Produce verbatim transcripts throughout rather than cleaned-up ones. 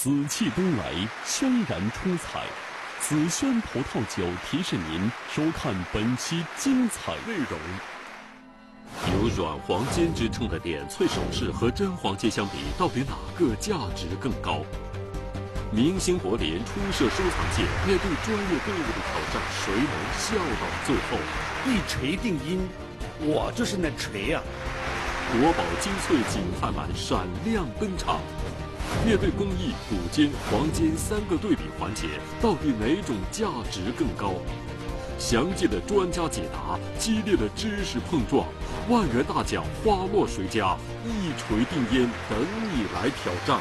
紫气东来，轩然出彩。紫轩葡萄酒提示您收看本期精彩内容。 有软黄金之称的点翠首饰和真黄金相比，到底哪个价值更高？明星柏林初涉收藏界，面对专业队伍的挑战，谁能笑到最后？ 一锤定音，我就是那锤呀、 啊！国宝金翠景泰蓝闪亮登场。面对工艺、镀金、黄金三个对比环节，到底哪种价值更高？详尽的专家解答，激烈的知识碰撞，万元大奖花落谁家？一锤定音，等你来挑战。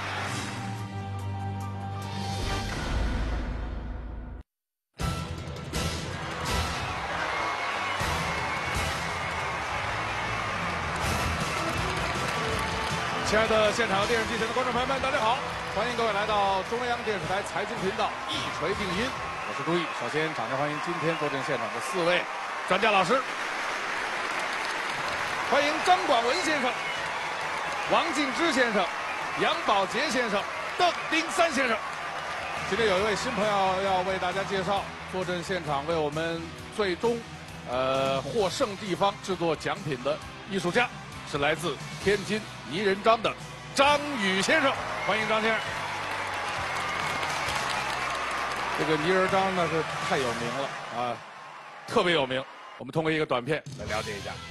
亲爱的现场电视机前的观众朋友们，大家好！欢迎各位来到中央电视台财经频道《一锤定音》，我是朱毅。首先，掌声欢迎今天坐镇现场的四位专家老师。欢迎张广文先生、王敬之先生、杨宝杰先生、邓丁三先生。今天有一位新朋友要为大家介绍，坐镇现场为我们最终呃获胜地方制作奖品的艺术家。是来自天津泥人张的张宇先生，欢迎张先生。这个泥人张呢是太有名了啊，特别有名。我们通过一个短片来了解一下。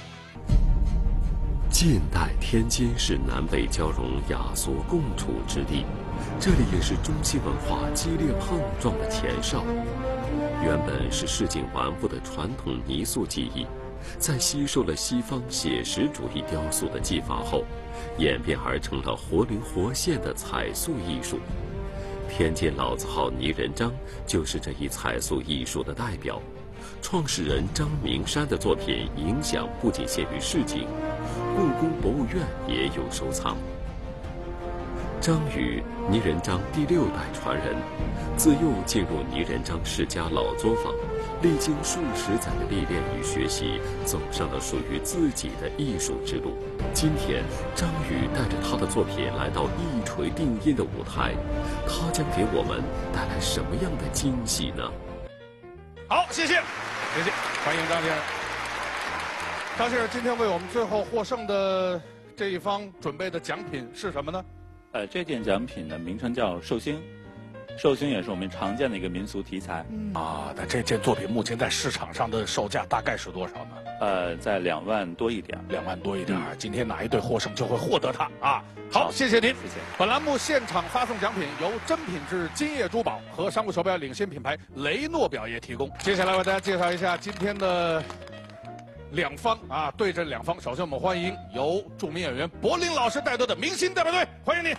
近代天津是南北交融、雅俗共处之地，这里也是中西文化激烈碰撞的前哨。原本是市井玩物的传统泥塑技艺。在吸收了西方写实主义雕塑的技法后，演变而成了活灵活现的彩塑艺术。天津老字号泥人张就是这一彩塑艺术的代表。创始人张明山的作品影响不仅限于市井，故宫博物院也有收藏。张宇，泥人张第六代传人，自幼进入泥人张世家老作坊。历经数十载的历练与学习，走上了属于自己的艺术之路。今天，张宇带着他的作品来到一锤定音的舞台，他将给我们带来什么样的惊喜呢？ 好，谢谢，谢谢，欢迎张先生。张先生，今天为我们最后获胜的这一方准备的奖品是什么呢？ 呃，这件奖品呢，名称叫寿星。寿星也是我们常见的一个民俗题材。 嗯、啊，那这件作品目前在市场上的售价大概是多少呢？ 呃，在两万多一点。 两万多一点。嗯、今天哪一队获胜就会获得它啊！好，谢谢您， 谢谢。 本栏目现场发送奖品由真品质金叶珠宝和商务手表领先品牌雷诺表业提供。接下来为大家介绍一下今天的两方啊，对阵两方。首先我们欢迎由著名演员柏林老师带队的明星代表队，欢迎你。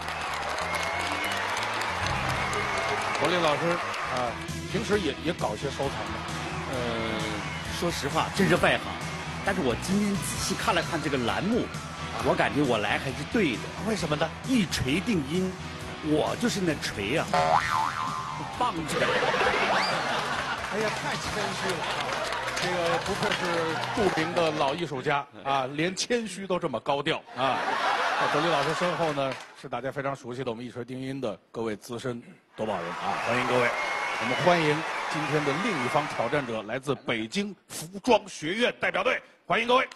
柏林老师啊，平时也也搞一些收藏的。 呃，说实话，真是外行。但是我今天仔细看了看这个栏目，啊、我感觉我来还是对的。 为什么呢？ 一锤定音，我就是那锤呀、啊，棒起来！ 哎呀，太谦虚了啊！这个不愧是著名的老艺术家啊，连谦虚都这么高调啊。在柏林老师身后呢，是大家非常熟悉的我们一锤定音的各位资深夺宝人啊，欢迎各位。我们欢迎今天的另一方挑战者，来自北京服装学院代表队，欢迎各位。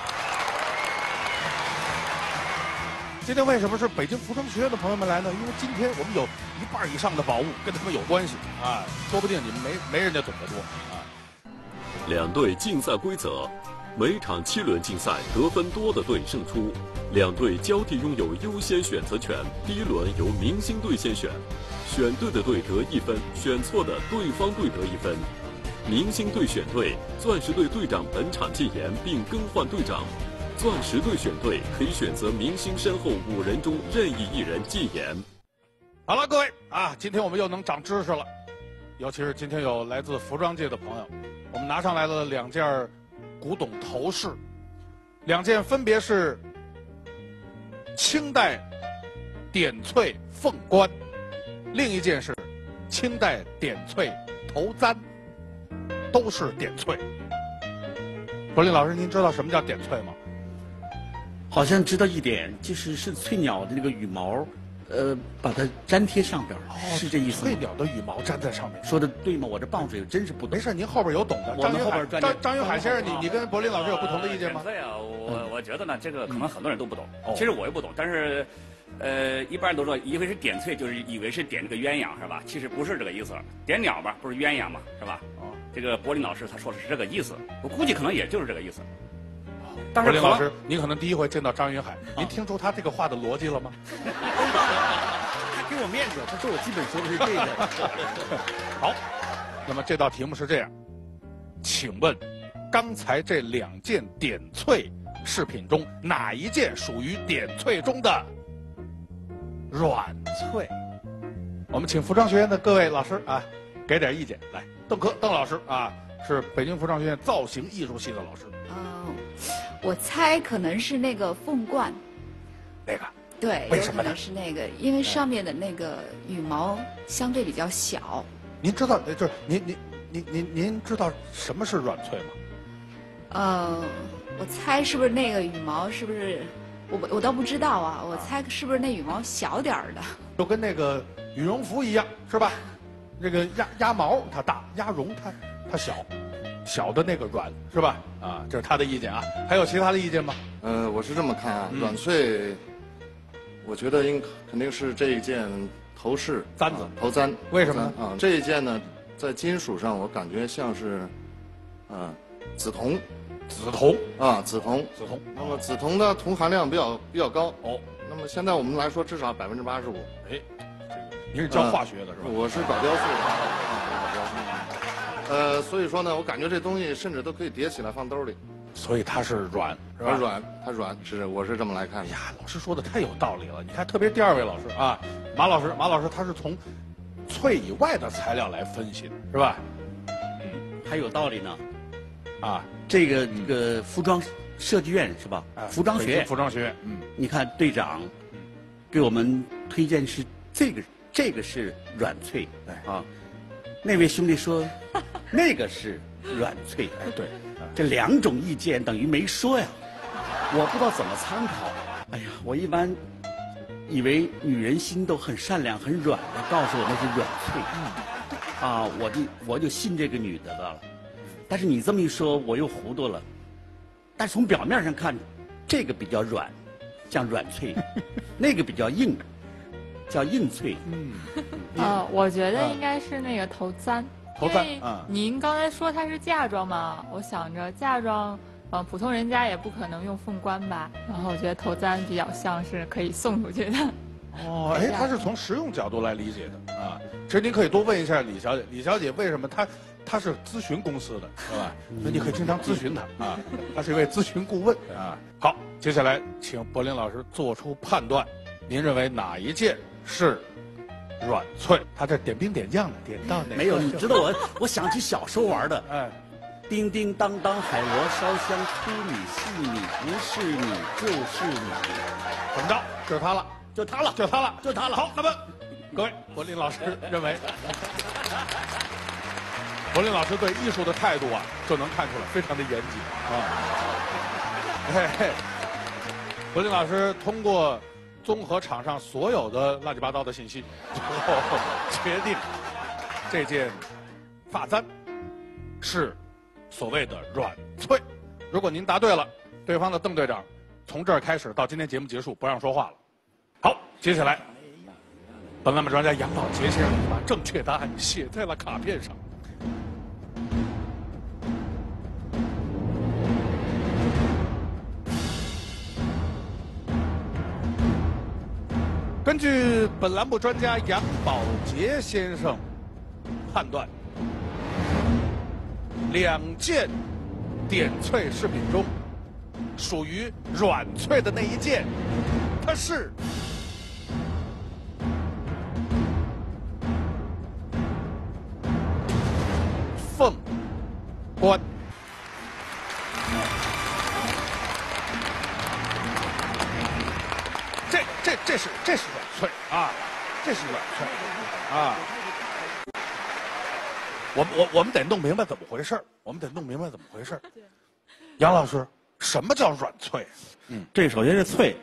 今天为什么是北京服装学院的朋友们来呢？因为今天我们有一半以上的宝物跟他们有关系啊，说不定你们没没人家懂得多啊。 两队竞赛规则。每场七轮竞赛，得分多的队胜出。两队交替拥有优先选择权。第一轮由明星队先选，选对的队得一分，选错的对方队得一分。明星队选对，钻石队队长本场禁言并更换队长；钻石队选对，可以选择明星身后五人中任意一人禁言。 好了，各位啊，今天我们又能长知识了，尤其是今天有来自服装界的朋友，我们拿上来了两件古董头饰，两件分别是清代点翠凤冠，另一件是清代点翠头簪，都是点翠。柏林老师，您知道什么叫点翠吗？ 好像知道一点，就是是翠鸟的那个羽毛呃，把它粘贴上边，是这意思吗？ 翠鸟的羽毛粘在上面， 说的对吗？我这棒槌真是不懂。 没事，您后边有懂的。 我们后边专张张云海先生，你你跟柏林老师有不同的意见吗？ 对啊，我我觉得呢，这个可能很多人都不懂， 嗯、 其实我也不懂，但是，呃，一般人都说以为是点翠，就是以为是点这个鸳鸯是吧？其实不是这个意思，点鸟吧，不是鸳鸯嘛，是吧？哦，这个柏林老师他说的是这个意思，我估计可能也就是这个意思。 但是柏林老师，您可能第一回见到张云海，您听出他这个话的逻辑了吗？ 给我面子，他说我基本说的是这个。 好，那么这道题目是这样，请问，刚才这两件点翠饰品中，哪一件属于点翠中的软翠？我们请服装学院的各位老师啊，给点意见。来，邓科邓老师啊，是北京服装学院造型艺术系的老师。 嗯，我猜可能是那个凤冠。 那个。 对， 为什么呢？ 有可能是那个，因为上面的那个羽毛相对比较小。 您知道，就是您您您您您知道什么是软翠吗？ 呃，我猜是不是那个羽毛是不是？我我倒不知道啊，我猜是不是那羽毛小点儿的？ 就跟那个羽绒服一样，是吧？这个鸭鸭毛它大，鸭绒它它小，小的那个软是吧？啊，这是他的意见啊。还有其他的意见吗？ 呃，我是这么看啊， 嗯、 软翠。我觉得应肯定是这一件头饰簪子、 啊、头簪， 为什么呢？ 啊，这一件呢，在金属上我感觉像是，啊，紫铜， 紫铜啊，紫铜， 紫铜。 那么紫铜的铜含量比较比较高哦。那么现在我们来说，至少百分之八十五。 哎，你是教化学的是吧？ 嗯、我是搞雕塑的，啊，搞雕塑。呃，所以说呢，我感觉这东西甚至都可以叠起来放兜里。 所以它是软，是吧？ 它软，它软，是我是这么来看的。 哎呀，老师说的太有道理了。你看，特别第二位老师啊，马老师，马老师他是从翠以外的材料来分析的，是吧？ 嗯，还有道理呢。 啊， 这个这个服装设计院是吧？ 啊， 服装学院， 服装学院。嗯， 你看队长给我们推荐是这个，这个是软翠， 对啊。那位兄弟说，那个是软翠， 哎，对。 这两种意见等于没说呀，我不知道怎么参考。哎呀，我一般以为女人心都很善良、很软的，告诉我那是软翠，嗯、啊，我就我就信这个女的了。但是你这么一说，我又糊涂了。但是从表面上看，这个比较软，像软翠；那个比较硬，叫硬翠。 嗯，呃，我觉得应该是那个头簪。 头簪啊！您刚才说它是嫁妆嘛？我想着嫁妆，呃，普通人家也不可能用凤冠吧。然后我觉得头簪比较像是可以送出去的。 哦，哎，他是从实用角度来理解的啊。其实您可以多问一下李小姐，李小姐为什么她她是咨询公司的，是吧？所以你可以经常咨询她啊。她是一位咨询顾问啊。好，接下来请柏林老师做出判断，您认为哪一件是？软翠，他这点兵点将的，点到哪？ 没有，你知道我，我想起小时候玩的， 哎， 叮叮当当，海螺烧香，粗米细米，不是你就是你， 怎么着？就是他了， 就他了， 就他了， 就他了。 好，那么各位，柏林老师认为，柏林老师对艺术的态度啊，就能看出来，非常的严谨啊。嘿嘿，柏林老师通过。综合场上所有的乱七八糟的信息，最后决定这件发簪是所谓的软翠。如果您答对了，对方的邓队长从这儿开始到今天节目结束不让说话了。好，接下来，本栏目专家杨宝杰先生把正确答案写在了卡片上。根据本栏目专家杨宝杰先生判断，两件点翠饰品中，属于软翠的那一件，它是凤冠。这这这是这是软翠啊，这是软翠啊。我们我我们得弄明白怎么回事我们得弄明白怎么回事杨老师，什么叫软翠？ 嗯，这首先是翠，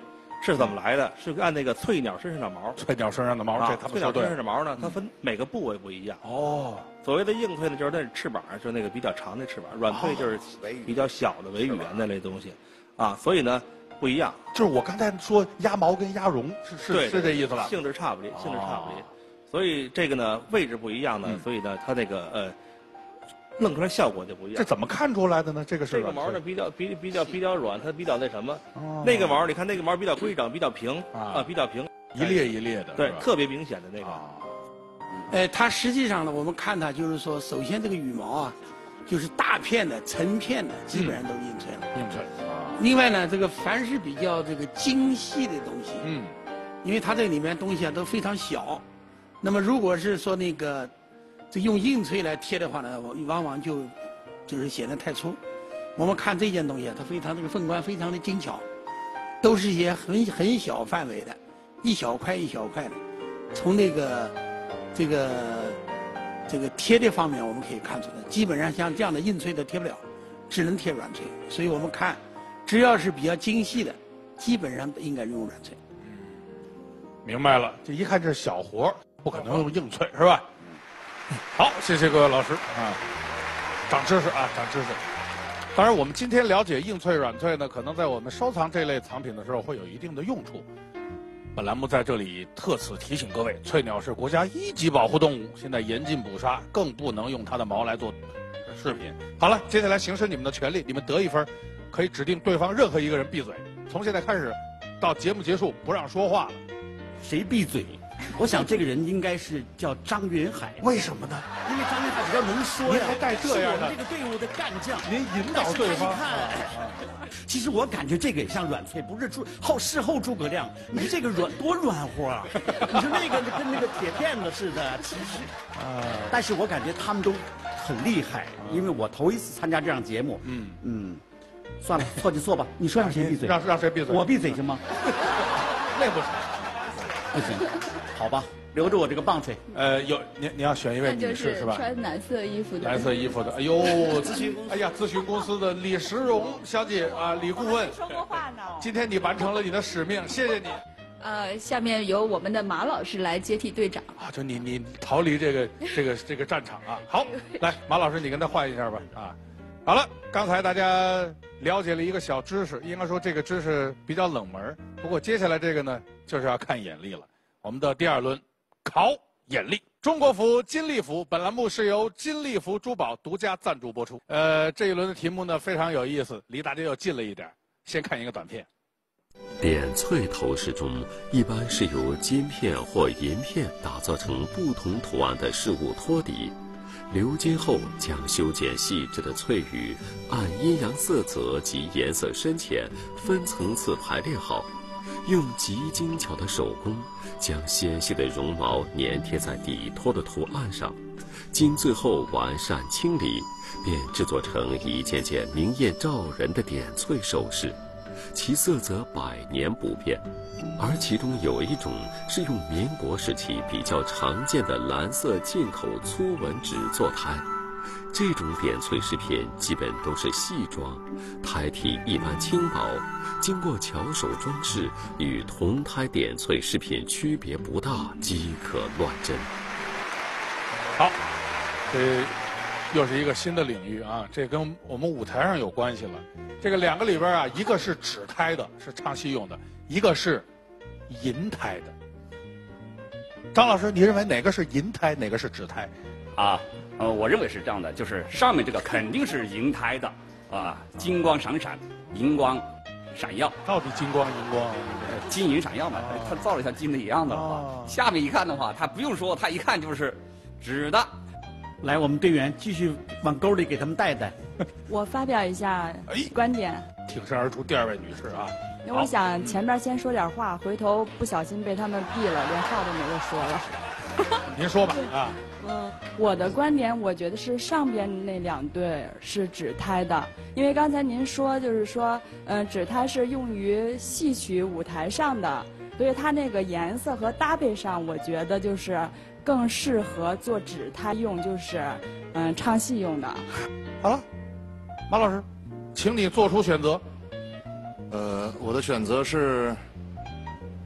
是怎么来的？是按那个翠鸟身上的毛。 翠鸟身上的毛， 啊、 这他们翠鸟说对。 身上的毛呢，它分每个部位不一样。 哦。 所谓的硬翠呢，就是那翅膀，就是那个比较长的翅膀；软翠就是比较小的尾羽啊那类东西，啊，所以呢不一样。 就是我刚才说鸭毛跟鸭绒是是对是这意思吧？ 性质差不离，性质差不离。所以这个呢位置不一样呢， 嗯、 所以呢它那个呃弄出来效果就不一样。 这怎么看出来的呢？这个是这个毛呢比较比比较比较软，它比较那什么。 哦、 那个毛你看那个毛比较规整，比较平啊、 呃，比较平， 一列一列的， 对，特别明显的那个。 啊呃，它实际上呢，我们看它就是说，首先这个羽毛啊，就是大片的、成片的，基本上都硬脆了。 硬脆。 另外呢，这个凡是比较这个精细的东西， 嗯， 因为它这里面东西啊都非常小，那么如果是说那个这用硬脆来贴的话呢，往往就就是显得太粗。我们看这件东西啊，它非常这个凤冠非常的精巧，都是一些很很小范围的，一小块一小块的，从那个。这个这个贴的方面，我们可以看出来，基本上像这样的硬脆的贴不了，只能贴软脆。所以我们看，只要是比较精细的，基本上应该用软脆。 明白了，这一看这是小活，不可能用硬脆，是吧？好，谢谢各位老师啊，长知识啊，长知识。当然，我们今天了解硬脆、软脆呢，可能在我们收藏这类藏品的时候会有一定的用处。本栏目在这里特此提醒各位，翠鸟是国家一级保护动物，现在严禁捕杀，更不能用它的毛来做饰品。好了，接下来行使你们的权利，你们得一分，可以指定对方任何一个人闭嘴。从现在开始，到节目结束不让说话了。 谁闭嘴？我想这个人应该是叫张云海。 为什么呢？ 因为张云海比较能说呀。 您还带这样的？ 是我们这个队伍的干将。 您引导对方。 其实我感觉这个也像软脆，不是诸后事后诸葛亮，你这个软多软和啊！你说那个跟那个铁片子似的，其实啊，但是我感觉他们都很厉害，因为我头一次参加这样节目。嗯嗯，算了，错就错吧。你说让谁闭嘴？ 让让谁闭嘴？ 我闭嘴行吗？ 那不行， 不行，好吧，留着我这个棒槌。 呃，有你你要选一位女士是吧？ 穿蓝色衣服的。 蓝色衣服的，哎呦，咨询公司，哎呀，咨询公司的李石荣小姐啊，李顾问。 说过话呢。 今天你完成了你的使命，谢谢你。 呃，下面由我们的马老师来接替队长。 啊，就你你逃离这个这个这个战场啊！好，来，马老师，你跟他换一下吧啊。好了，刚才大家了解了一个小知识，应该说这个知识比较冷门。不过接下来这个呢，就是要看眼力了。我们的第二轮，考眼力。中国服金利福，本栏目是由金利福珠宝独家赞助播出。呃，这一轮的题目呢非常有意思，离大家又近了一点。先看一个短片。 点翠头饰中，一般是由金片或银片打造成不同图案的饰物托底。鎏金后，将修剪细致的翠羽按阴阳色泽及颜色深浅分层次排列好，用极精巧的手工将纤细的绒毛粘贴在底托的图案上，经最后完善清理，便制作成一件件明艳照人的点翠首饰，其色泽百年不变。而其中有一种是用民国时期比较常见的蓝色进口粗纹纸做胎，这种点翠饰品基本都是细装，胎体一般轻薄，经过巧手装饰，与同胎点翠饰品区别不大，即可乱真。 好，这又是一个新的领域啊，这跟我们舞台上有关系了。这个两个里边啊，一个是纸胎的，是唱戏用的，一个是银胎的。张老师，你认为哪个是银胎，哪个是纸胎？ 啊，呃，我认为是这样的，就是上面这个肯定是银胎的，啊，金光闪闪，银光闪耀。 到底金光银光？ 金银闪耀嘛， 哦、 它造的像金的一样的了。哦、下面一看的话，它不用说，它一看就是纸的。 来，我们队员继续往沟里给他们带带。 我发表一下观点。 挺身而出，第二位女士啊。 那我想前边先说点话，回头不小心被他们毙了，连话都没有说了。 您说吧啊。 嗯，我的观点，我觉得是上边那两对是纸胎的，因为刚才您说就是说，嗯、呃，纸胎是用于戏曲舞台上的，所以它那个颜色和搭配上，我觉得就是更适合做纸胎用，就是嗯、呃、唱戏用的。 好了，马老师，请你做出选择。 呃，我的选择是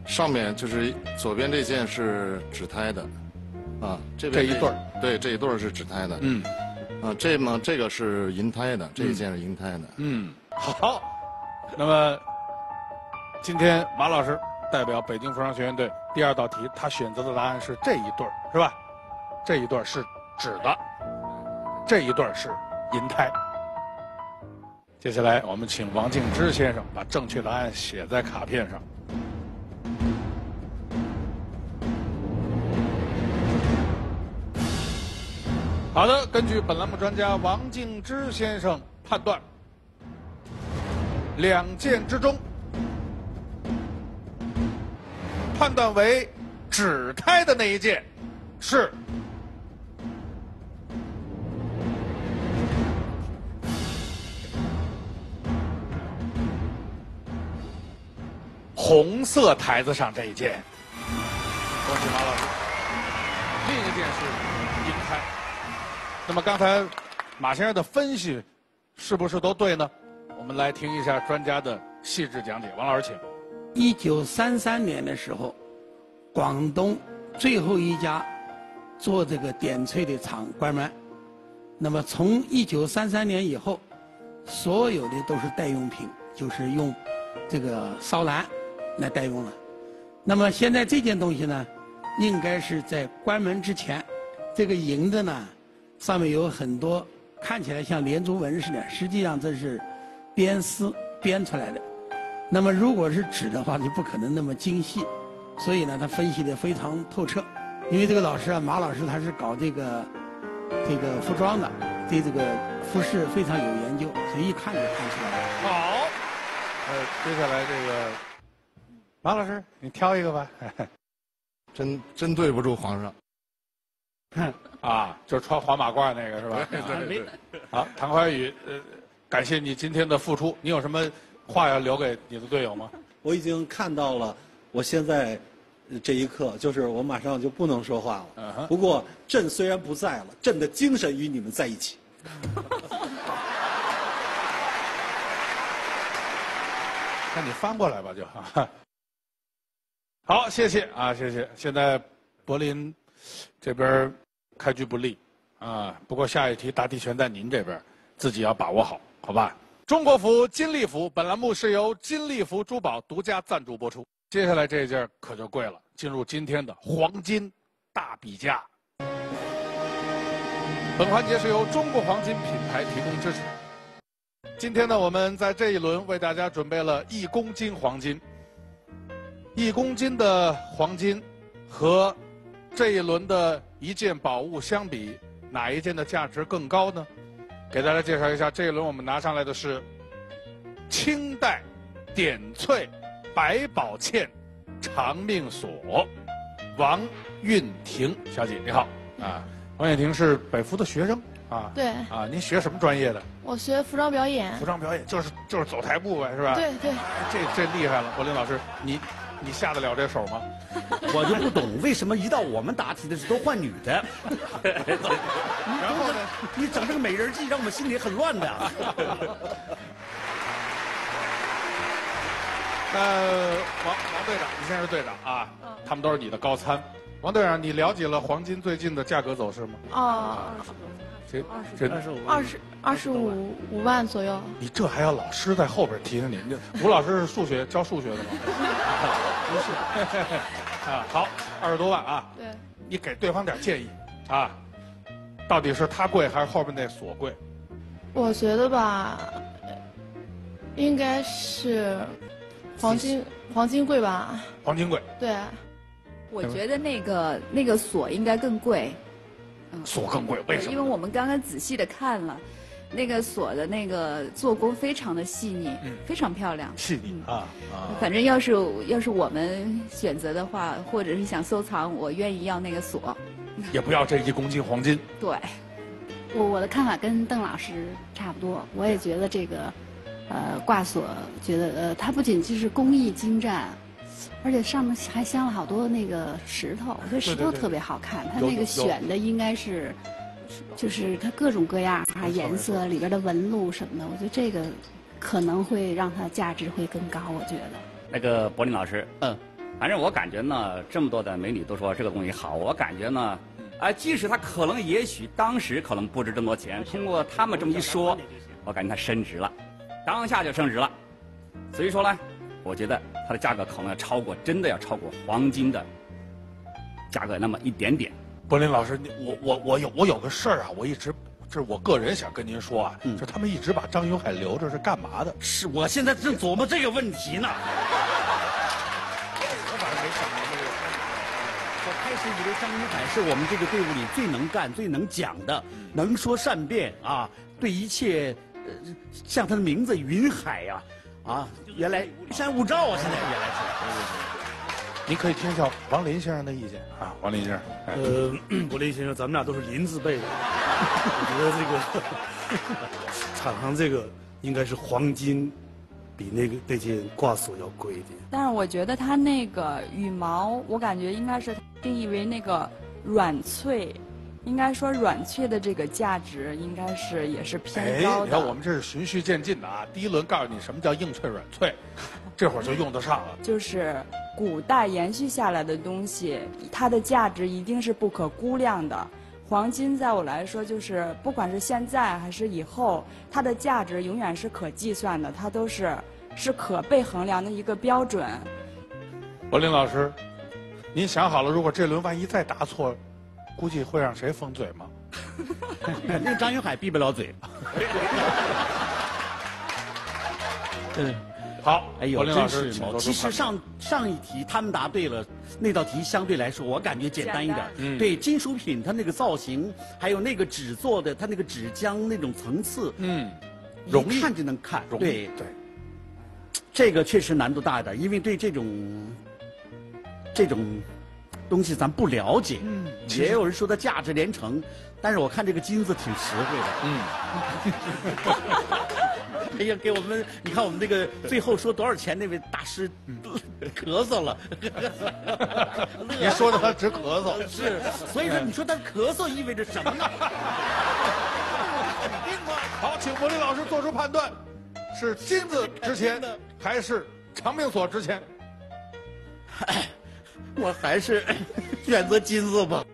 上面就是左边这件是指胎的，啊，这边这一对儿， 对，这一对儿是指胎的， 嗯， 啊，这么这个是银胎的，这一件是银胎的， 嗯，好，那么今天马老师代表北京服装学院队第二道题，他选择的答案是这一对儿，是吧？这一对儿是纸的，这一对儿是银胎。接下来我们请王敬之先生把正确答案写在卡片上。好的，根据本栏目专家王敬之先生判断，两件之中，判断为纸胎的那一件是红色台子上这一件。恭喜马老师。另一件是银胎。那么刚才马先生的分析是不是都对呢？我们来听一下专家的细致讲解。王老师，请。 一九三三年的时候，广东最后一家做这个点翠的厂关门。那么从一九三三年以后，所有的都是代用品，就是用这个烧蓝来代用了。那么现在这件东西呢，应该是在关门之前，这个银的呢，上面有很多看起来像连珠纹似的，实际上这是编丝编出来的。那么如果是纸的话，就不可能那么精细，所以呢，他分析的非常透彻。因为这个老师啊，马老师他是搞这个这个服装的，对这个服饰非常有研究，所以一看就看出来了。 好，呃，接下来这个马老师，你挑一个吧。 真真对不住皇上。 啊，就是穿黄马褂那个是吧？ 对对对。 好，谭怀宇，呃，感谢你今天的付出。你有什么话要留给你的队友吗？ 我已经看到了，我现在这一刻，就是我马上就不能说话了。Uh-huh. 不过朕虽然不在了，朕的精神与你们在一起。 那你翻过来吧，就。好，谢谢啊，谢谢。现在柏林这边开局不利啊，不过下一题大题全在您这边，自己要把握好，好吧？中国服金利福，本栏目是由金利福珠宝独家赞助播出。接下来这件可就贵了，进入今天的黄金大比价。本环节是由中国黄金品牌提供支持。今天呢，我们在这一轮为大家准备了一公斤黄金。一公斤的黄金和这一轮的一件宝物相比，哪一件的价值更高呢？给大家介绍一下，这一轮我们拿上来的是清代点翠百宝嵌长命锁，王运婷小姐，你好啊！王运婷是北服的学生啊？ 对。 啊，您学什么专业的？ 我学服装表演。 服装表演就是就是走台步呗，是吧？ 对对。 这这厉害了，柏林老师，你你下得了这手吗？ 我就不懂为什么一到我们答题的时候都换女的。 然后呢？ 你整这个美人计让我们心里很乱的。 呃，王王队长，你现在是队长啊，嗯、他们都是你的高参。王队长，你了解了黄金最近的价格走势吗？ 哦， 这这二十五二十二十五五万左右。 你这还要老师在后边提醒你？吴老师是数学教数学的吗？不是。啊，好，二十多万啊。 对。 你给对方点建议啊，到底是他贵还是后边那锁贵？ 我觉得吧，应该是黄金黄金贵吧。 黄金贵。 对。 我觉得那个那个锁应该更贵。 嗯、锁更贵，为什么？ 因为我们刚刚仔细的看了，那个锁的那个做工非常的细腻，嗯、非常漂亮。 细腻、嗯、啊啊！ 反正要是要是我们选择的话，或者是想收藏，我愿意要那个锁。 也不要这一公斤黄金。 对。 我我的看法跟邓老师差不多，我也觉得这个，呃，挂锁，觉得呃，它不仅就是工艺精湛。而且上面还镶了好多那个石头，我觉得石头特别好看。它那个选的应该是，就是它各种各样啊，颜色里边的纹路什么的，我觉得这个可能会让它价值会更高。我觉得。 那个柏林老师，嗯， 反正我感觉呢，这么多的美女都说这个东西好，我感觉呢，啊，即使它可能也许当时可能不值这么多钱，通过他们这么一说，我感觉它升值了，当下就升值了。所以说呢，我觉得它的价格可能要超过，真的要超过黄金的价格那么一点点。 柏林老师，我我我有我有个事儿啊，我一直。这是我个人想跟您说啊，嗯、就他们一直把张云海留着是干嘛的？ 是我现在正琢磨这个问题呢。 我反正没想明白这个。 我开始以为张云海是我们这个队伍里最能干、最能讲的，能说善辩啊，对一切，呃，像他的名字云海呀、啊，啊，原来云山雾罩啊，现在原来是。 您可以听一下王林先生的意见啊，王林先生。 呃，柏林先生，咱们俩都是林字辈的，我觉得这个场上这个应该是黄金，比那个那件挂锁要贵一点。 但是我觉得它那个羽毛，我感觉应该是定义为那个软脆，应该说软脆的这个价值应该是也是偏高的。 哎，你看我们这是循序渐进的啊，第一轮告诉你什么叫硬脆软脆，这会儿就用得上了。 就是古代延续下来的东西，它的价值一定是不可估量的。黄金在我来说，就是不管是现在还是以后，它的价值永远是可计算的，它都是是可被衡量的一个标准。 柏林老师，您想好了，如果这轮万一再答错，估计会让谁封嘴吗？ 肯定张云海闭不了嘴。嗯。 好， 哎呦，真是嘛！其实上上一题他们答对了，那道题相对来说我感觉简单一点。嗯，对，金属品它那个造型，还有那个纸做的，它那个纸浆那种层次，嗯，容易看就能看。对对，这个确实难度大一点，因为对这种这种东西咱不了解。嗯，也有人说它价值连城，但是我看这个金子挺实惠的。嗯。哎呀，给我们，你看我们那个最后说多少钱那位大师咳嗽了， 你说的他直咳嗽。 是，所以说你说他咳嗽意味着什么呢？ 好，请柏林老师做出判断，是金子值钱还是长命锁值钱？ 我还是选择金子吧。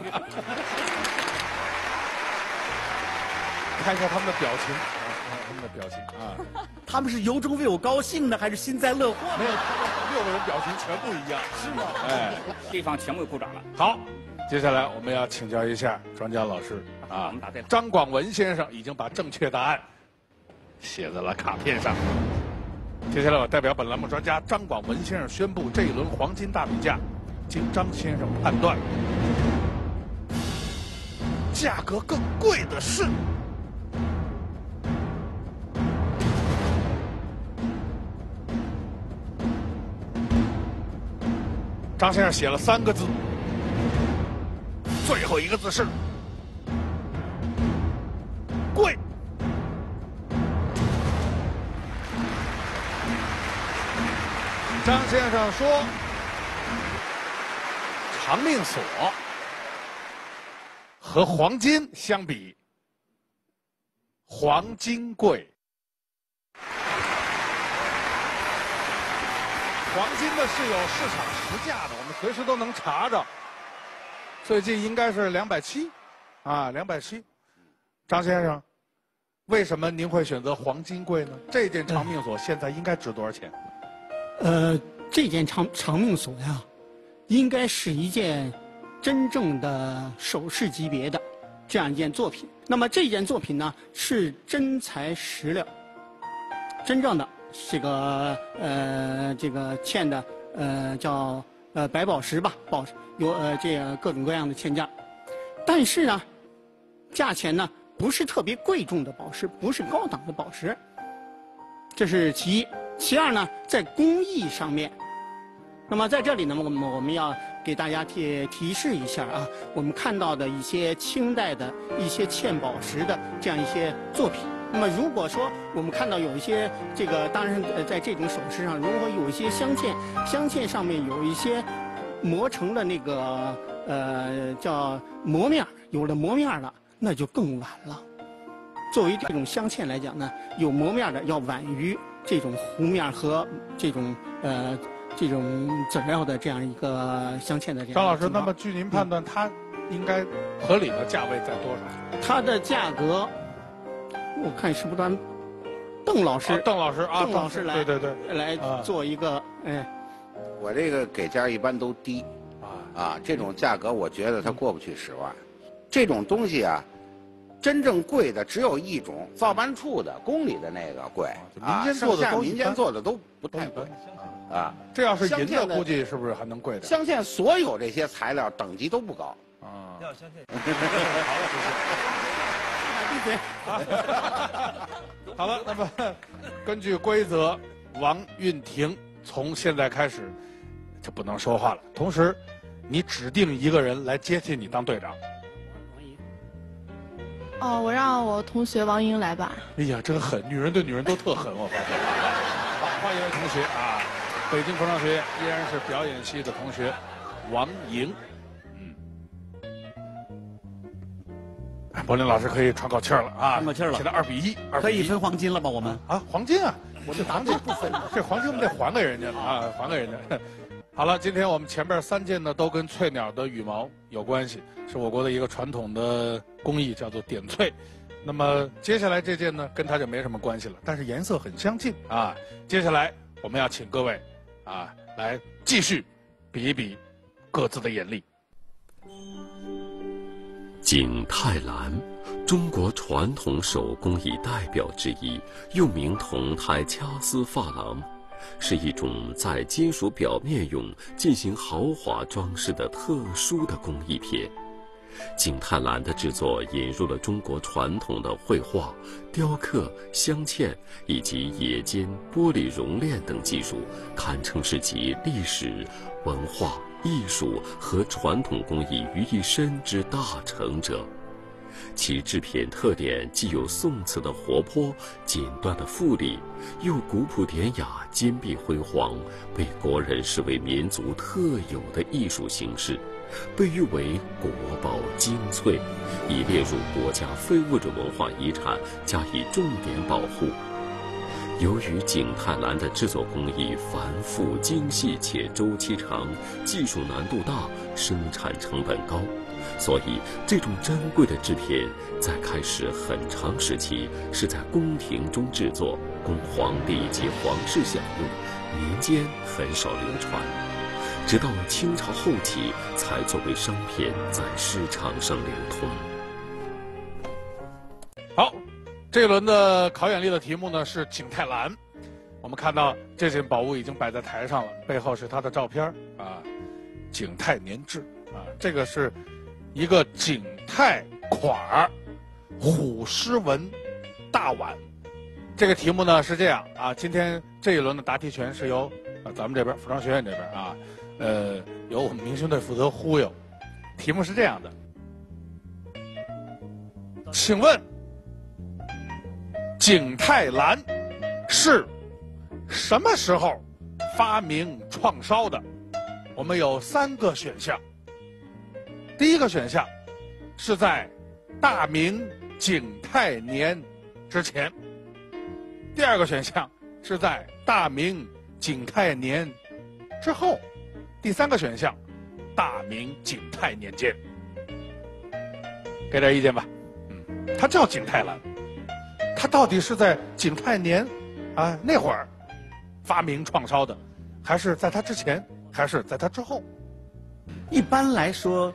看一下他们的表情。他们的表情啊， 他们是由衷为我高兴呢，还是幸灾乐祸？ 没有，六个人表情全不一样， 是吗？ 哎，地方全部鼓掌了。 好，接下来我们要请教一下专家老师啊。我们答对了。张广文先生已经把正确答案写在了卡片上。接下来我代表本栏目专家张广文先生宣布，这一轮黄金大比价，经张先生判断，价格更贵的是。张先生写了三个字，最后一个字是“贵”。张先生说：“长命锁和黄金相比，黄金贵。黄金的是有市场实价的，我们随时都能查着。最近应该是两百七，啊，两百七。张先生，为什么您会选择黄金贵呢？这件长命锁现在应该值多少钱？ 呃，这件长长命锁呀，应该是一件真正的首饰级别的这样一件作品。那么这件作品呢，是真材实料，真正的。这个呃，这个嵌的呃叫呃白宝石吧，宝石有呃这个各种各样的嵌件，但是呢，价钱呢不是特别贵重的宝石，不是高档的宝石，这是其一。其二呢，在工艺上面，那么在这里呢，我们我们要给大家提提示一下啊，我们看到的一些清代的一些嵌宝石的这样一些作品。那么如果说我们看到有一些这个，当然呃在这种首饰上，如果有一些镶嵌，镶嵌上面有一些磨成了那个呃叫磨面，有了磨面了，那就更晚了。作为这种镶嵌来讲呢，有磨面的要晚于这种弧面和这种呃这种资料的这样一个镶嵌的这样。 张老师，那么据您判断，它应该合理的价位在多少？ 它的价格，我看是不是让邓老师？ 邓老师啊， 邓老师来， 对对对， 来做一个，哎， 我这个给价一般都低，啊，这种价格我觉得它过不去十万。这种东西啊，真正贵的只有一种，造办处的宫里的那个贵， 民间做的都民间做的都不太贵，啊， 这要是银的，估计是不是还能贵点？ 镶嵌所有这些材料等级都不高， 啊， 要镶嵌。 好了，谢谢。闭嘴。好了，那么根据规则，王运婷从现在开始就不能说话了。同时，你指定一个人来接替你当队长。 哦，我让我同学王莹来吧。 哎呀，真狠！女人对女人都特狠，我发现。好，欢迎一位同学啊，北京服装学院依然是表演系的同学，王莹。柏林老师可以喘口气儿了啊！ 喘口气儿了。 现在二比一， 可以分黄金了吧？我们啊，黄金啊， 我们黄金不分， 这黄金我们得还给人家啊，还给人家。好了，今天我们前边三件呢都跟翠鸟的羽毛有关系，是我国的一个传统的工艺，叫做点翠。那么接下来这件呢，跟它就没什么关系了，但是颜色很相近啊。接下来我们要请各位啊来继续比一比各自的眼力。 景泰蓝，中国传统手工艺代表之一，又名铜胎掐丝珐琅，是一种在金属表面用进行豪华装饰的特殊的工艺品。景泰蓝的制作引入了中国传统的绘画、雕刻、镶嵌以及冶金、玻璃熔炼等技术，堪称是集历史、文化、艺术和传统工艺于一身之大成者。其制品特点既有宋词的活泼、简短的富丽，又古朴典雅、金碧辉煌，被国人视为民族特有的艺术形式，被誉为国宝精粹，已列入国家非物质文化遗产，加以重点保护。由于景泰蓝的制作工艺繁复精细且周期长，技术难度大，生产成本高，所以这种珍贵的制品在开始很长时期是在宫廷中制作，供皇帝及皇室享用，民间很少流传。直到清朝后期才作为商品在市场上流通。 好，这一轮的考眼力的题目呢是景泰蓝。我们看到这件宝物已经摆在台上了，背后是它的照片啊，景泰年制啊，这个是一个景泰款儿虎狮纹大碗。这个题目呢是这样啊，今天这一轮的答题权是由啊咱们这边服装学院这边啊，呃，由我们明星队负责忽悠。题目是这样的，请问景泰蓝是什么时候发明创烧的？我们有三个选项。第一个选项是在大明景泰年之前，第二个选项是在大明景泰年之后，第三个选项大明景泰年间。给点意见吧。嗯，它叫景泰蓝，它到底是在景泰年啊那会儿发明创烧的，还是在它之前，还是在它之后？ 一般来说，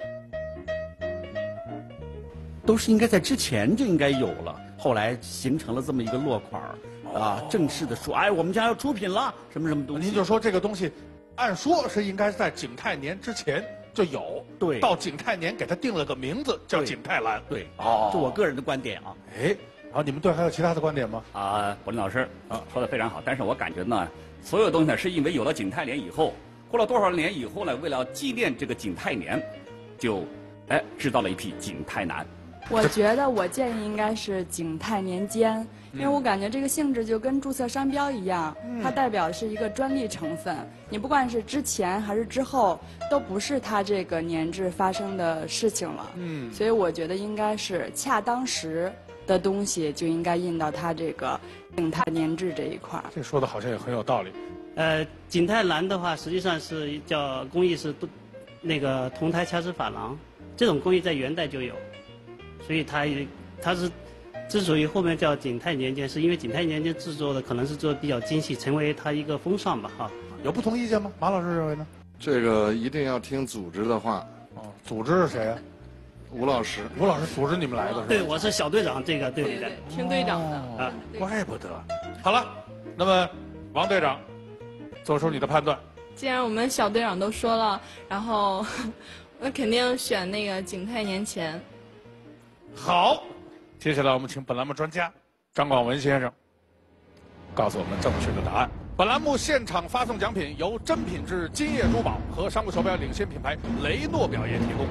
都是应该在之前就应该有了，后来形成了这么一个落款儿啊，正式的说，哎，我们家要出品了，什么什么东西。 您就说这个东西，按说是应该在景泰年之前就有， 对， 到景泰年给它定了个名字叫景泰蓝， 对， 哦， 这我个人的观点啊。 哎，好，你们队还有其他的观点吗？ 啊，柏林老师啊说的非常好，但是我感觉呢，所有东西呢是因为有了景泰年以后，过了多少年以后呢，为了纪念这个景泰年，就哎制造了一批景泰蓝。 我觉得我建议应该是景泰年间，因为我感觉这个性质就跟注册商标一样， 嗯、 它代表的是一个专利成分，你不管是之前还是之后，都不是它这个年制发生的事情了。嗯，所以我觉得应该是恰当时的东西就应该印到它这个景泰年制这一块。 这说的好像也很有道理。 呃，景泰蓝的话，实际上是叫工艺是那个铜胎掐丝珐琅，这种工艺在元代就有，所以它也它是之所以后面叫景泰年间，是因为景泰年间制作的可能是做的比较精细，成为它一个风尚吧，哈。 有不同意见吗？马老师认为呢？ 这个一定要听组织的话。 哦，组织是谁啊？ 吴老师。 吴老师组织你们来的是吧？ 对，我是小队长这个队里的。 听队长的啊，怪不得。好了，那么王队长，做出你的判断。 既然我们小队长都说了，然后我肯定选那个景泰年前。 好，接下来我们请本栏目专家张广文先生告诉我们正确的答案。本栏目现场发送奖品由真品质金叶珠宝和商务手表领先品牌雷诺表业提供。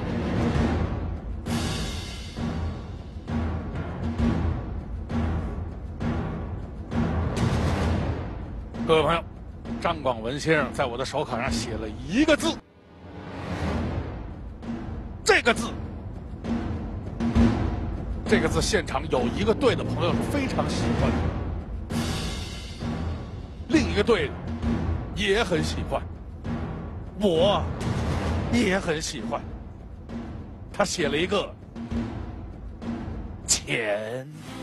各位朋友，张广文先生在我的手卡上写了一个字，这个字，这个字现场有一个对的朋友是非常喜欢的，另一个对的也很喜欢，我也很喜欢。他写了一个钱。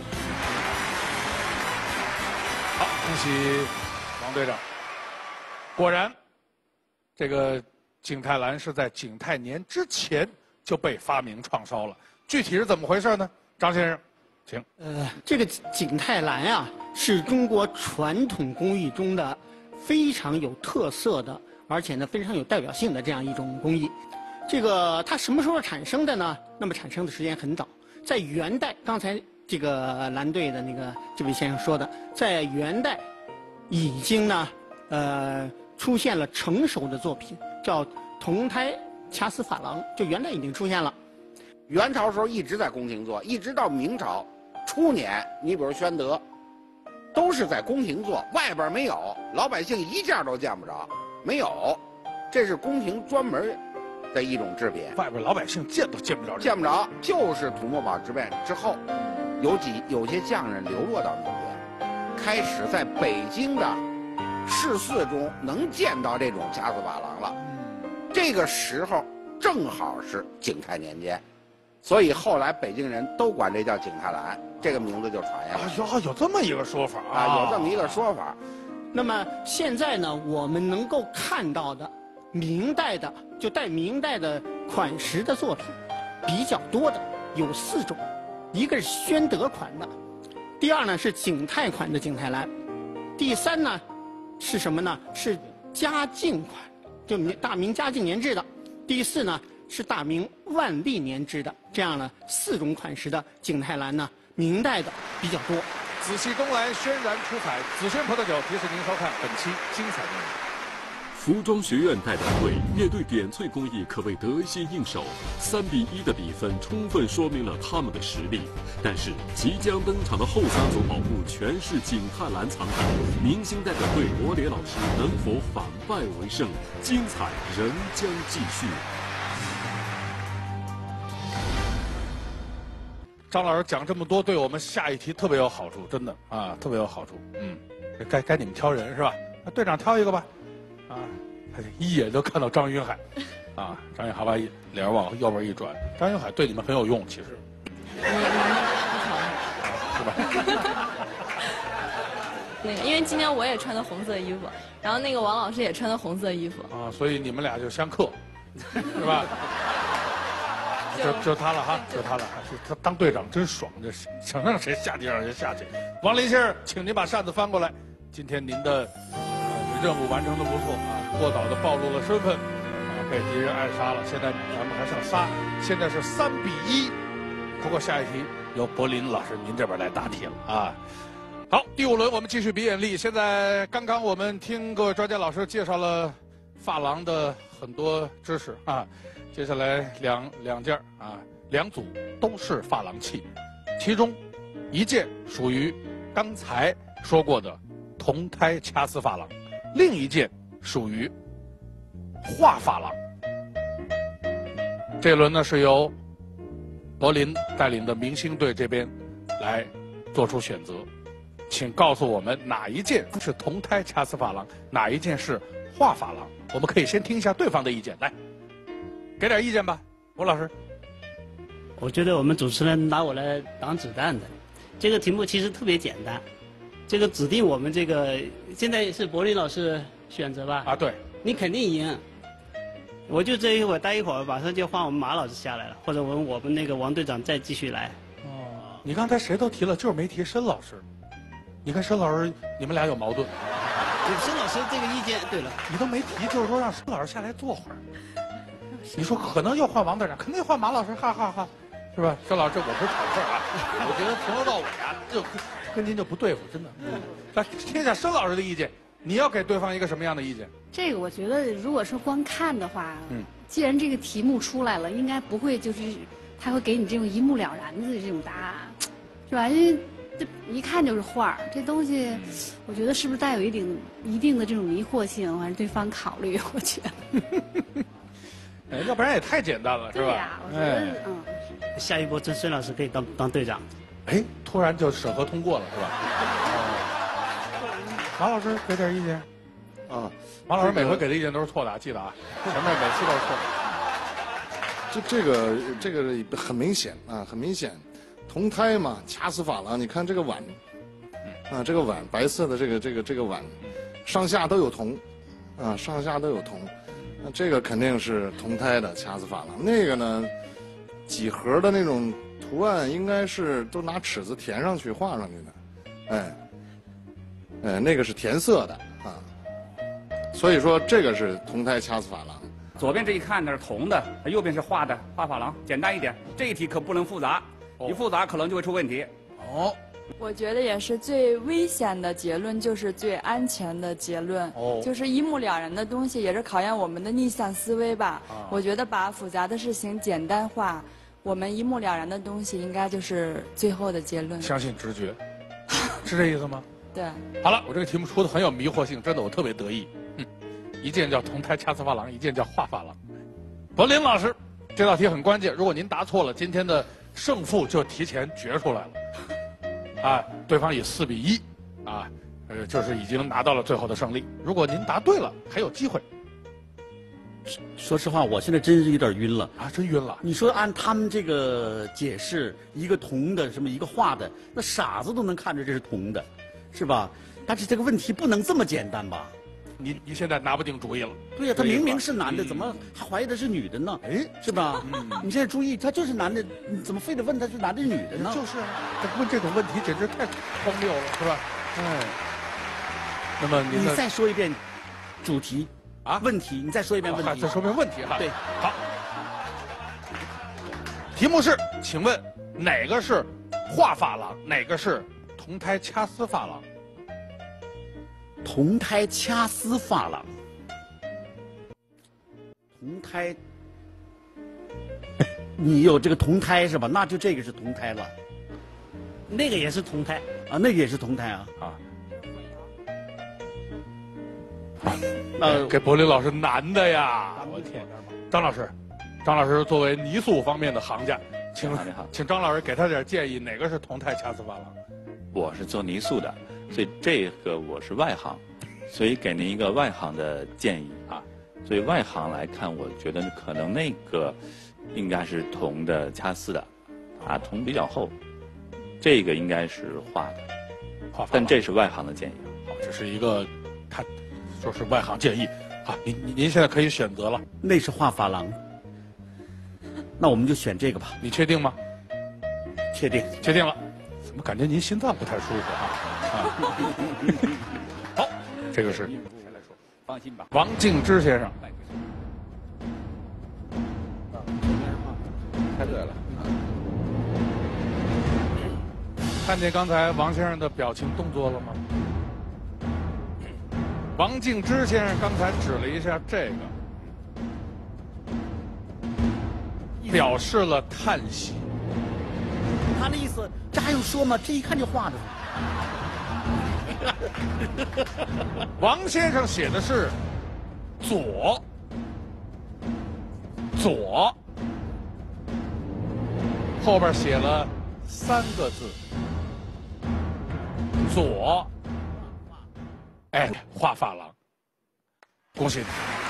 好，恭喜王队长。果然，这个景泰蓝是在景泰年之前就被发明创烧了。具体是怎么回事呢？张先生，请。 呃，这个景泰蓝啊，是中国传统工艺中的非常有特色的，而且呢非常有代表性的这样一种工艺。这个它什么时候产生的呢？那么产生的时间很早，在元代。刚才这个蓝队的那个这位先生说的，在元代已经呢，呃。出现了成熟的作品，叫铜胎掐丝珐琅，就元代已经出现了。 元朝时候一直在宫廷做，一直到明朝初年，你比如宣德，都是在宫廷做，外边没有，老百姓一件都见不着，没有，这是宫廷专门的一种制品。 外边老百姓见都见不着， 见不着，就是土木堡之变之后，有几有些匠人流落到民间，开始在北京的市寺中能见到这种掐丝珐琅了，这个时候正好是景泰年间，所以后来北京人都管这叫景泰蓝，这个名字就传下来。 有有这么一个说法啊，有这么一个说法。 那么现在呢，我们能够看到的明代的，就带明代的款式的作品比较多的有四种，一个是宣德款的，第二呢是景泰款的景泰蓝，第三呢。是什么呢？是嘉靖款，就大明嘉靖年制的。第四呢是大明万历年制的，这样呢四种款式的景泰蓝呢，明代的比较多。 紫气东来，轩然出彩。紫轩葡萄酒提示您收看本期精彩内容。 服装学院代表队面对点翠工艺可谓得心应手，三比一的比分充分说明了他们的实力。但是即将登场的后三组宝物全是景泰蓝藏品，明星代表队罗蝶老师能否反败为胜？精彩仍将继续。 张老师讲这么多，对我们下一题特别有好处，真的啊，特别有好处。嗯，该该你们挑人是吧？那队长挑一个吧。啊，他一眼就看到张云海，啊，张云海把脸往右边一转，张云海对你们很有用，其实，是吧？ 那个，因为今天我也穿的红色衣服，然后那个王老师也穿的红色衣服， 啊，所以你们俩就相克，是吧？就就他了哈，就他了，他当队长真爽，这想让谁下地让谁下去。王林先生，请您把扇子翻过来，今天您的。任务完成的不错啊，过早的暴露了身份，啊，被敌人暗杀了。现在咱们还剩仨，现在是三比一。不过下一题由柏林老师您这边来答题了啊。好，第五轮我们继续比眼力。现在刚刚我们听各位专家老师介绍了珐琅的很多知识啊，接下来两两件啊，两组都是珐琅器，其中一件属于刚才说过的铜胎掐丝珐琅。另一件属于画珐琅。这轮呢是由柏林带领的明星队这边来做出选择。 请告诉我们哪一件是铜胎掐丝珐琅，哪一件是画珐琅。我们可以先听一下对方的意见，来，给点意见吧，吴老师。 我觉得我们主持人拿我来挡子弹的，这个题目其实特别简单，这个指定我们这个现在是柏林老师选择吧？ 啊，对， 你肯定赢。我就这一会儿待一会儿，马上就换我们马老师下来了，或者我们我们那个王队长再继续来。 哦，你刚才谁都提了，就是没提申老师。你看申老师，你们俩有矛盾。 申老师这个意见，对了， 你都没提，就是说让申老师下来坐会儿。你说可能要换王队长，肯定换马老师，哈哈哈，是吧？申老师，我不是挑事儿啊，我觉得从头到尾啊，就跟跟您就不对付，真的。来听一下申老师的意见，你要给对方一个什么样的意见？ 这个我觉得，如果是光看的话， 嗯， 既然这个题目出来了，应该不会就是他会给你这种一目了然的这种答案，是吧？因为这一看就是画儿，这东西，我觉得是不是带有一定一定的这种迷惑性，还是对方考虑？我觉得。 哎，要不然也太简单了，是吧？ 对呀，我觉得嗯。 下一波郑孙老师可以当当队长。 哎，突然就审核通过了，是吧？马老师给点意见。 啊， 马老师每回给的意见都是错的，记得啊，前面每次都是错的。 这这个这个很明显啊，很明显，铜胎嘛，掐丝珐琅，你看这个碗，啊，这个碗白色的这个这个这个碗，上下都有铜，啊，上下都有铜，那这个肯定是铜胎的掐丝珐琅。那个呢，几何的那种图案应该是都拿尺子填上去画上去的，哎，哎，那个是填色的啊，所以说这个是铜胎掐丝珐琅。 左边这一看那是铜的，右边是画的，画珐琅，简单一点。这一题可不能复杂，一复杂可能就会出问题。 哦， 我觉得也是最危险的结论，就是最安全的结论。 哦， 就是一目了然的东西，也是考验我们的逆向思维吧。 啊、 我觉得把复杂的事情简单化，我们一目了然的东西，应该就是最后的结论。 相信直觉，是这意思吗？ 对。 好了，我这个题目出的很有迷惑性，真的，我特别得意。嗯，一件叫铜胎掐丝珐琅，一件叫画珐琅。柏林老师，这道题很关键，如果您答错了，今天的胜负就提前决出来了。啊，对方以四比一，啊，呃，就是已经拿到了最后的胜利。如果您答对了，还有机会。 说实话，我现在真是有点晕了啊，真晕了。 你说按他们这个解释，一个铜的，什么一个画的，那傻子都能看出这是铜的，是吧？但是这个问题不能这么简单吧？ 你你现在拿不定主意了。 对呀，他明明是男的，怎么还怀疑他是女的呢？哎，是吧？嗯，你现在注意，他就是男的，你怎么非得问他是男的女的呢？ 就是啊，问这种问题简直太荒谬了，是吧？哎，那么您你再说一遍主题啊？ 问题，你再说一遍问题。 再说一遍问题哈。 对， 好。题目是，请问哪个是画珐琅，哪个是铜胎掐丝珐琅？ 铜胎掐丝珐琅，铜胎，你有这个铜胎是吧？那就这个是铜胎了， 那个也是铜胎啊，那个也是铜胎啊啊。 那给柏林老师难的呀！我天，张老师，张老师作为泥塑方面的行家，请请张老师给他点建议，哪个是铜胎掐丝珐琅？ 我是做泥塑的。所以这个我是外行，所以给您一个外行的建议啊。所以外行来看，我觉得可能那个应该是铜的掐丝的，啊，铜比较厚，这个应该是画的， 画。 但这是外行的建议。 好，这是一个他说是外行建议。好，您您您现在可以选择了。 那是画珐琅，那我们就选这个吧。 你确定吗？ 确定， 确定了。怎么感觉您心脏不太舒服啊？啊，好，这个是， 放心吧， 王敬之先生。 猜对了。 看见刚才王先生的表情动作了吗？王敬之先生刚才指了一下这个，表示了叹息。 他的意思，这还用说吗？这一看就画的。 王先生写的是左，左，后边写了三个字， 左，哎，画珐琅，恭喜你！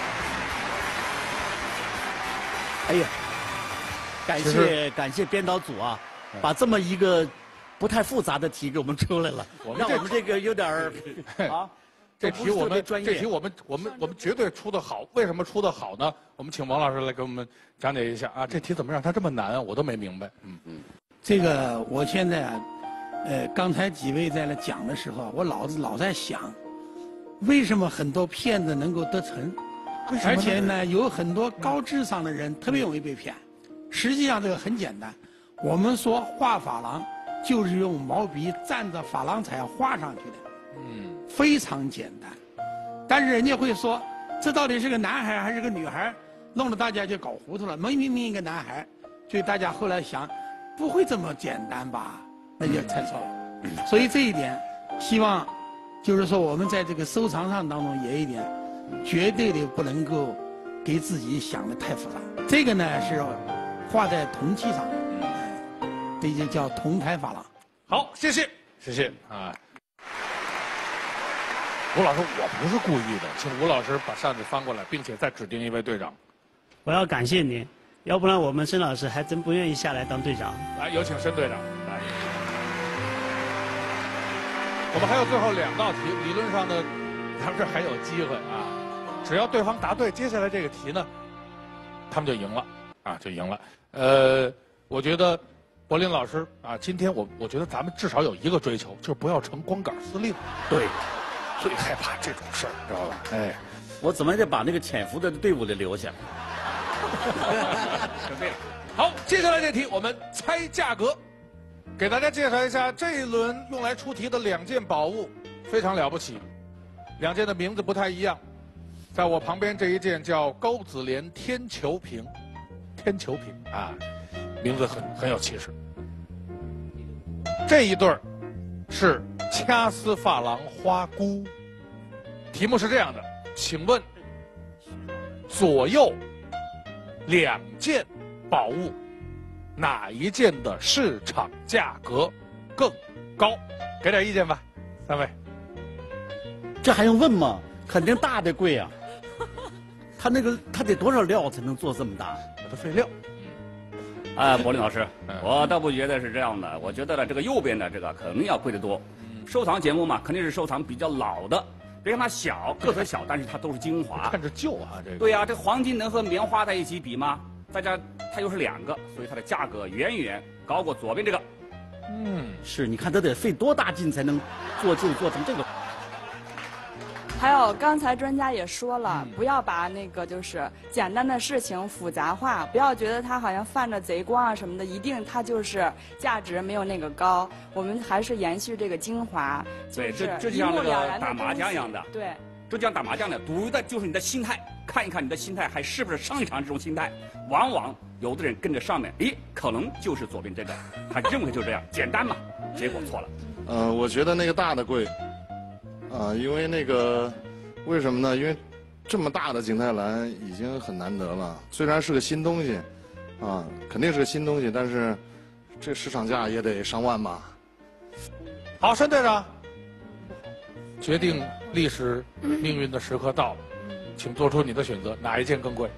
哎呀，感谢感谢编导组啊，把这么一个不太复杂的题给我们出来了，让我们这个有点儿啊。 这题我们专业这题我们我们我们绝对出得好，为什么出得好呢？我们请王老师来给我们讲解一下啊，这题怎么让它这么难啊？我都没明白。嗯嗯， 这个我现在啊，呃，刚才几位在那讲的时候，我老老在想，为什么很多骗子能够得逞，而且呢，有很多高智商的人特别容易被骗。实际上这个很简单，我们说画珐琅就是用毛笔蘸着珐琅彩画上去的。嗯，非常简单，但是人家会说，这到底是个男孩还是个女孩，弄得大家就搞糊涂了。明明明一个男孩，所以大家后来想，不会这么简单吧？那就猜错了。所以这一点，希望就是说我们在这个收藏上当中也一点，绝对的不能够给自己想的太复杂。这个呢是画在铜器上的，这就叫铜胎珐琅。 好，谢谢，谢谢啊。吴老师，我不是故意的，请吴老师把扇子翻过来，并且再指定一位队长。 我要感谢您，要不然我们申老师还真不愿意下来当队长。 来，有请申队长。来，我们还有最后两道题，理论上呢，咱们这还有机会啊。只要对方答对，接下来这个题呢，他们就赢了啊，就赢了。呃，我觉得柏林老师啊，今天我我觉得咱们至少有一个追求，就是不要成光杆司令。 对。 最害怕这种事儿，知道吧？哎， 我怎么也得把那个潜伏的队伍得留下。 就这样。好，接下来这题我们猜价格，给大家介绍一下这一轮用来出题的两件宝物，非常了不起。两件的名字不太一样，在我旁边这一件叫高子莲天球瓶，天球瓶啊，名字很很有气势。这一对儿是掐丝珐琅花箍，题目是这样的，请问左右两件宝物，哪一件的市场价格更高？给点意见吧，三位。 这还用问吗？肯定大的贵啊！他那个他得多少料才能做这么大？ 把它费料。 啊，柏林老师，我倒不觉得是这样的。我觉得呢，这个右边的这个肯定要贵得多。收藏节目嘛，肯定是收藏比较老的。别看它小，个头小，但是它都是精华。 看着旧啊，这个。 对呀、啊，这黄金能和棉花在一起比吗？大家它又是两个，所以它的价格远远高过左边这个。 嗯，是，你看它得费多大劲才能做就做成这个。 还有刚才专家也说了，不要把那个就是简单的事情复杂化，不要觉得它好像泛着贼光啊什么的，一定它就是价值没有那个高。我们还是延续这个精华， 对， 就是这这就像那个打麻将一样的， 对， 这就像打麻将的，赌的就是你的心态，看一看你的心态还是不是上一场这种心态。往往有的人跟着上面，诶，可能就是左边这个，他认为就这样简单嘛，结果错了。 呃，我觉得那个大的贵。啊，因为那个，为什么呢？因为这么大的景泰蓝已经很难得了，虽然是个新东西，啊，肯定是个新东西，但是这市场价也得上万吧。 好，申队长，决定历史命运的时刻到了，请做出你的选择，哪一件更贵？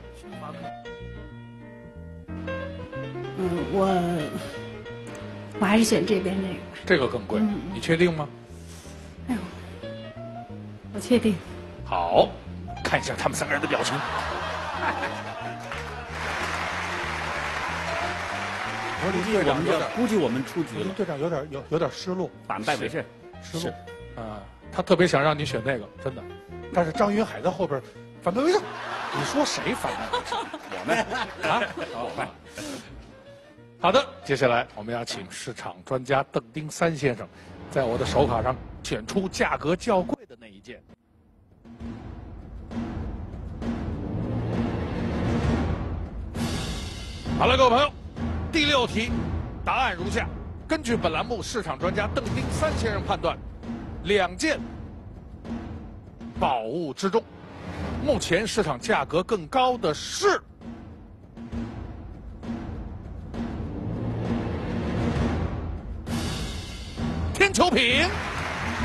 嗯，我我还是选这边这个吧。 这个更贵，嗯、你确定吗？ 哎呦。我确定。 好，看一下他们三个人的表情。 估计我们就估计我们出局了。 队长有点有有点失落， 反败为胜， 失落。啊，他特别想让你选那个，真的。但是张云海在后边反败为胜。你说谁反败为胜？ 我们啊，我们。 好的，接下来我们要请市场专家邓丁三先生，在我的手卡上选出价格较贵的那一件。好了，各位朋友，第六题，答案如下：根据本栏目市场专家邓丁三先生判断，两件宝物之中，目前市场价格更高的是天球瓶。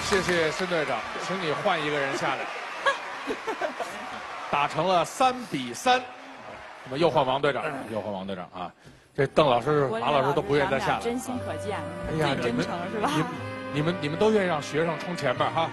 谢谢申队长，请你换一个人下来。打成了三比三，那么又换王队长，又换王队长啊！这邓老师、马老师都不愿意再下来， 真心可见。 哎呀， 真诚是吧？ 你们你们都愿意让学生冲前面哈。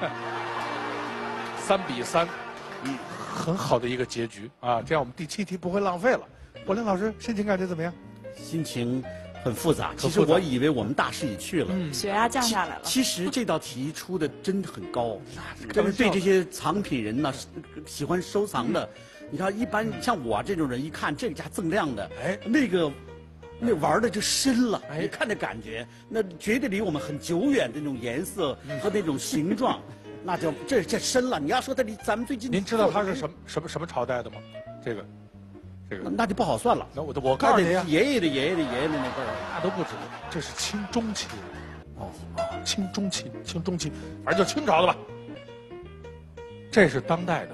三比三，嗯，很好的一个结局啊！这样我们第七题不会浪费了。柏林老师心情感觉怎么样？ 心情很复杂。其实我以为我们大势已去了， 嗯，血压降下来了。 其实这道题出的真的很高，但是对这些藏品人呢，喜欢收藏的，你看一般像我这种人，一看这个家锃亮的，哎，那个。那玩的就深了，你看那感觉，那绝对离我们很久远的那种颜色和那种形状，那就这这深了。你要说它离咱们最近， 您知道它是什么什么什么朝代的吗？这个，这个那就不好算了。 那我我告诉你， 爷爷的爷爷的爷爷的那辈儿， 那都不止，这是清中期。哦啊，清中期，清中期，反正就清朝的吧。这是当代的，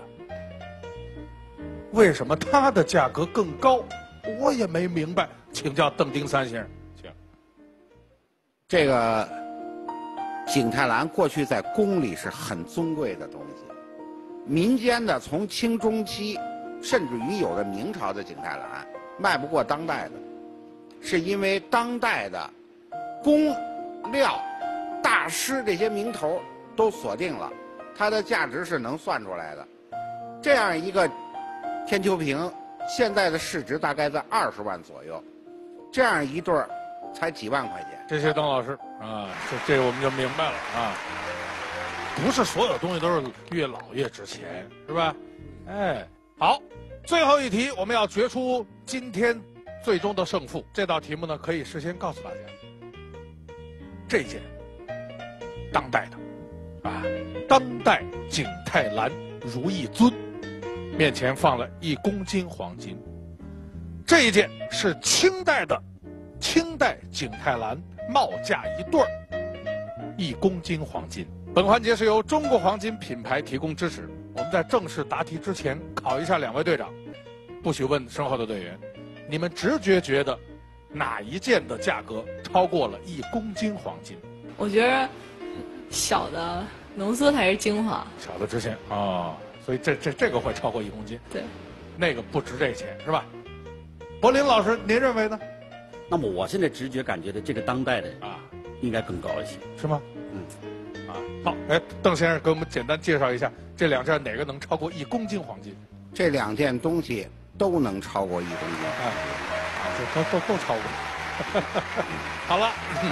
为什么它的价格更高？我也没明白。请教邓丁三先生，请。 这个景泰蓝过去在宫里是很尊贵的东西，民间的从清中期，甚至于有的明朝的景泰蓝卖不过当代的，是因为当代的工料大师这些名头都锁定了，它的价值是能算出来的。这样一个天球瓶，现在的市值大概在二十万左右。这样一对儿，才几万块钱。 谢谢邓老师啊，这这我们就明白了啊。不是所有东西都是越老越值钱，是吧？哎，好，最后一题我们要决出今天最终的胜负。这道题目呢，可以事先告诉大家，这件当代的啊，当代景泰蓝如意尊，面前放了一公斤黄金。这一件是清代的，清代景泰蓝帽架一对儿，一公斤黄金。本环节是由中国黄金品牌提供支持。我们在正式答题之前考一下两位队长，不许问身后的队员，你们直觉觉得哪一件的价格超过了一公斤黄金？ 我觉得小的浓缩才是精华。 小的值钱啊、哦，所以这这这个会超过一公斤。 对， 那个不值这钱是吧？柏林老师，您认为呢？ 那么我现在直觉感觉的这个当代的啊，应该更高一些， 是吗？ 嗯， 啊，好，哎，邓先生给我们简单介绍一下这两件哪个能超过一公斤黄金？ 这两件东西都能超过一公斤， 哎，啊，这都都都超过。好了，嗯，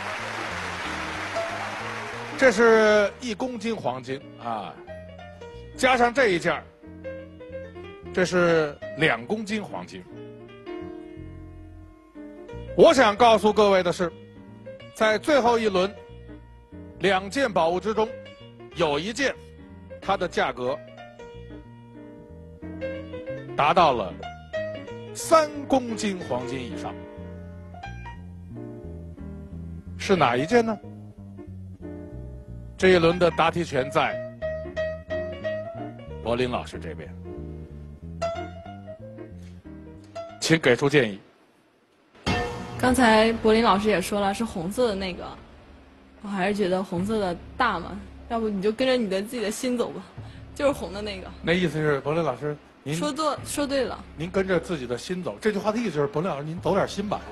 这是一公斤黄金啊，加上这一件，这是两公斤黄金。我想告诉各位的是，在最后一轮两件宝物之中，有一件它的价格达到了三公斤黄金以上，是哪一件呢？这一轮的答题权在柏林老师这边，请给出建议。 刚才柏林老师也说了，是红色的那个，我还是觉得红色的大嘛，要不你就跟着你的自己的心走吧，就是红的那个。 那意思是柏林老师，您说对，说对了。 您跟着自己的心走，这句话的意思就是柏林老师，您走点心吧。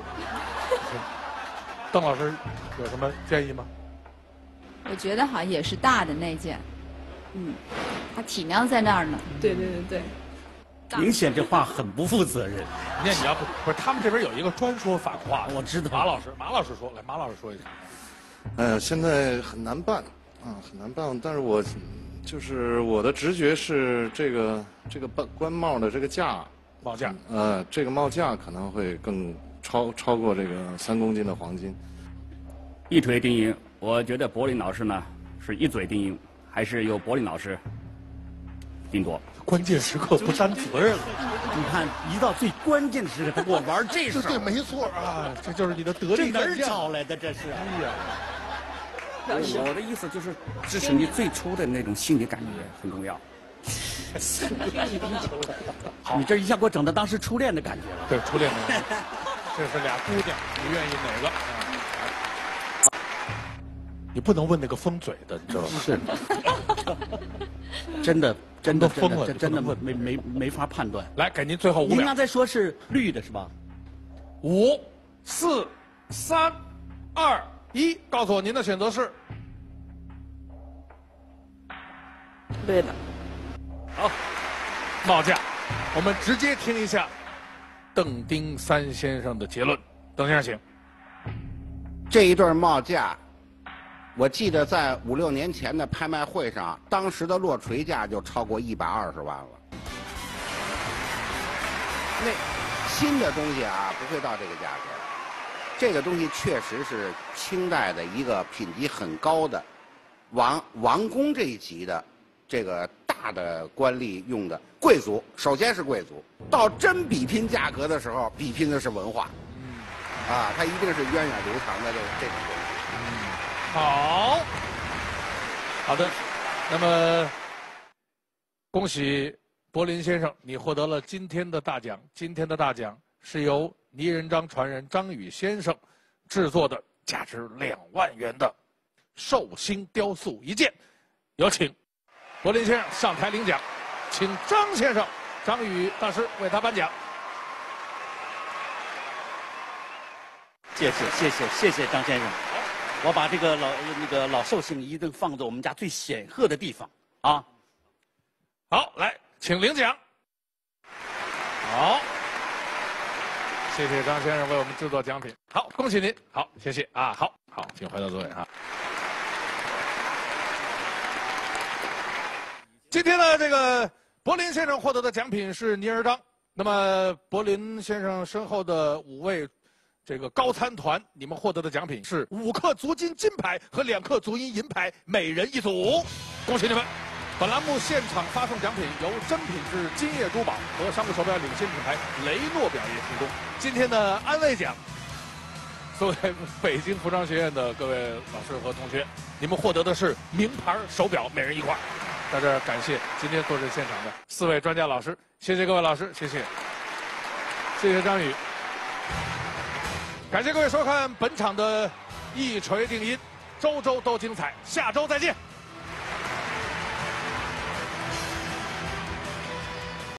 邓老师有什么建议吗？ 我觉得好像也是大的那件，嗯，它体量在那儿呢。 对对对对。 明显这话很不负责任。 那你要不不是他们这边有一个专说反话， 我知道。 马老师，马老师说，来，马老师说一下。 呃，现在很难办啊，很难办。但是我就是我的直觉是这个这个冠冠帽的这个架， 帽架， 呃，这个帽架可能会更超超过这个三公斤的黄金。 一锤定音，我觉得柏林老师呢是一嘴定音，还是由柏林老师定夺。 关键时刻不担责任了， 你看，一到最关键的时刻，他给我玩这事儿， 对，没错啊，这就是你的得力干将。 这哪儿找来的？这是。 哎呀，我的意思就是支持你最初的那种心理感觉很重要。 你这一下给我整的当时初恋的感觉了。 对，初恋的感觉。这是俩姑娘，你愿意哪个？ 你不能问那个封嘴的，你知道吗？ 是，真的，真的， 都疯了， 真的，真的没没没法判断。 来，给您最后五秒。 您刚才说是绿的是吧？ 五、四、三、二、一，告诉我您的选择是。 对的。 好，帽架，我们直接听一下邓丁三先生的结论。邓先生，请。 这一对帽架，我记得在五六年前的拍卖会上，当时的落锤价就超过一百二十万了。那新的东西啊，不会到这个价格。这个东西确实是清代的一个品级很高的王王公这一级的这个大的官吏用的贵族，首先是贵族。到真比拼价格的时候，比拼的是文化。啊，它一定是源远流长的这这种东西。 嗯，好，好的，那么恭喜柏林先生，你获得了今天的大奖。今天的大奖是由泥人张传人张宇先生制作的价值两万元的寿星雕塑一件。有请柏林先生上台领奖，请张先生、张宇大师为他颁奖。 谢谢谢谢谢谢张先生，我把这个老那个老寿星一定放在我们家最显赫的地方啊。 好，来，请领奖。好，谢谢张先生为我们制作奖品。好，恭喜您。好，谢谢啊。好，好，请回到座位啊。今天呢，这个柏林先生获得的奖品是泥人张。那么，柏林先生身后的五位。这个高参团，你们获得的奖品是五克足金金牌和两克足银银牌，每人一组，恭喜你们！本栏目现场发送奖品由真品质金叶珠宝和商务手表领先品牌雷诺表业提供。今天的安慰奖，作为北京服装学院的各位老师和同学，你们获得的是名牌手表，每人一块。在这儿感谢今天坐镇现场的四位专家老师，谢谢各位老师，谢谢，谢谢张宇。感谢各位收看本场的一锤定音，周周都精彩，下周再见。